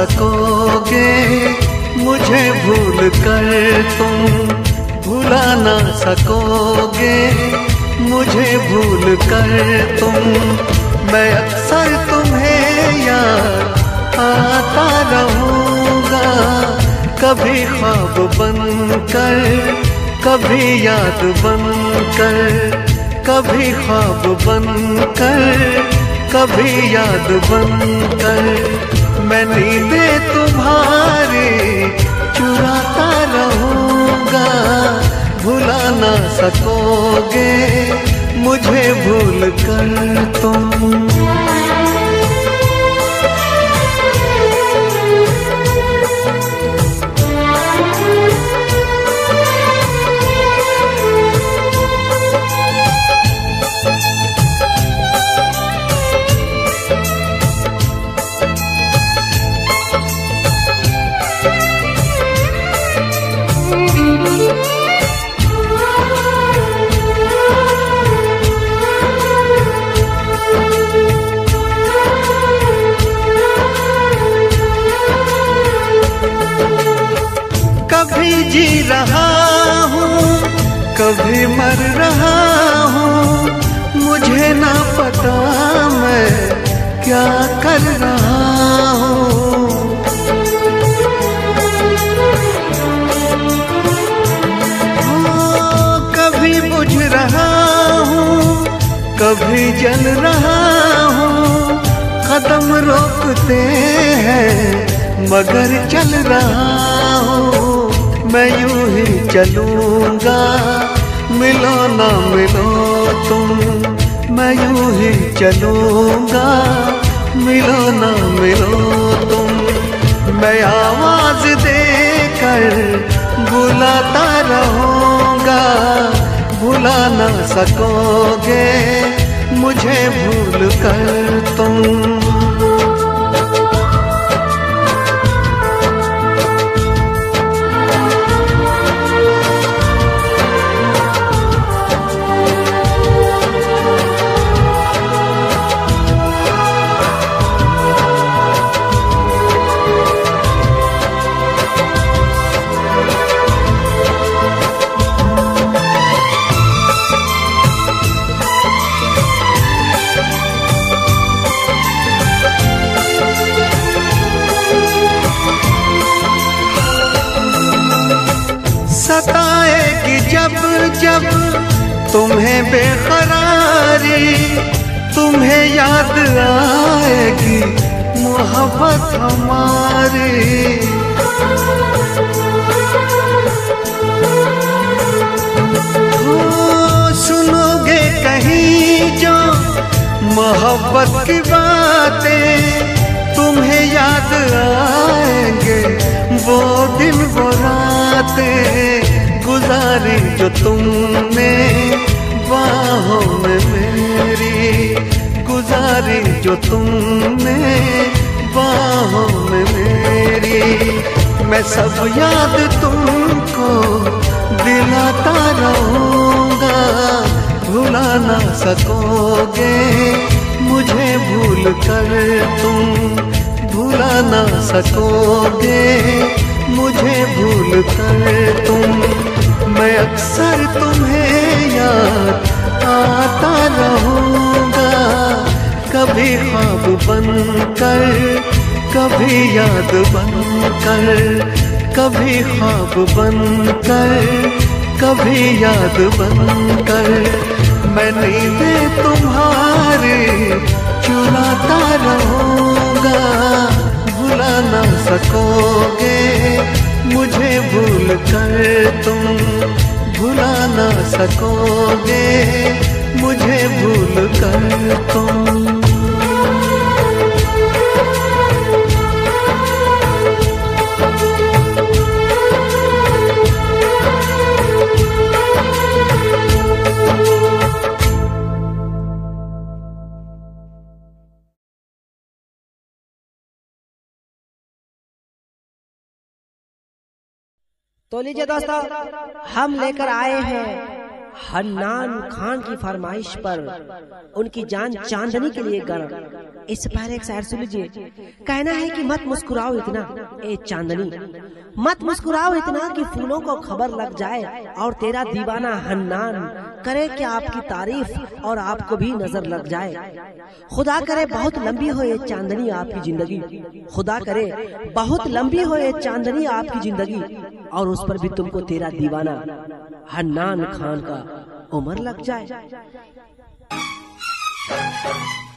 सकोगे मुझे भूल कर तुम, भुला ना सकोगे मुझे भूल कर तुम। मैं अक्सर तुम्हें याद आता रहूँगा, कभी ख्वाब बनकर कभी याद बनकर, कभी ख्वाब बनकर कभी याद बनकर। मैं नींदें तुम्हारी चुराता रहूँगा, भुला ना सकोगे मुझे भूल कर तुम। कभी जी रहा हूँ कभी मर रहा हूँ, मुझे ना पता मैं क्या कर रहा हूँ। कभी बुझ रहा हूँ कभी जल रहा हूँ, कदम रोकते हैं मगर चल रहा हूँ। मैं यूं ही चलूंगा मिलो ना मिलो तुम, मैं यूं ही चलूंगा मिलो ना मिलो तुम। मैं आवाज देकर बुलाता रहूंगा, भुला ना सकोगे मुझे भूल कर तुम। सताएगी जब जब तुम्हें बेकरारी, तुम्हें याद आएगी मोहब्बत हमारी। सुनोगे कहीं जो मोहब्बत की बातें, तुम्हें याद आएंगे वो दिन वो रातें गुजारी जो तुमने बाहों में मेरी, गुजारी जो तुमने बाहों में मेरी। मैं सब याद तुमको दिलाता रहूँगा, भुला ना सकोगे मुझे भूल कर तुम, भुला ना सकोगे मुझे भूल कर तुम। मैं अक्सर तुम्हें याद आता रहूँगा, कभी ख्वाब बनकर कभी याद बनकर, कभी ख्वाब बनकर कभी याद बनकर। मैं नींदें तुम्हारी चुराता रहूँगा, भुला ना सकोगे मुझे भूल कर तुम, भुला ना सकोगे मुझे भूल कर तुम। तो लीजिए दोस्तों, हम लेकर आए हैं हन्नान खान की फरमाइश पर उनकी जान चांदनी के लिए गरम। इस पर एक शायर सुन लीजिए। कहना है कि मत मुस्कुराओ इतना ए चांदनी, मत मुस्कुराओ इतना कि फूलों को खबर लग जाए और तेरा दीवाना हन्नान करे क्या आपकी तारीफ और आपको भी नजर लग जाए। खुदा करे बहुत लंबी हो ये चांदनी आपकी जिंदगी, खुदा करे बहुत लंबी हो ये चांदनी आपकी जिंदगी, और उस पर भी तुमको तेरा दीवाना हन्नान खान का उम्र लग जाए।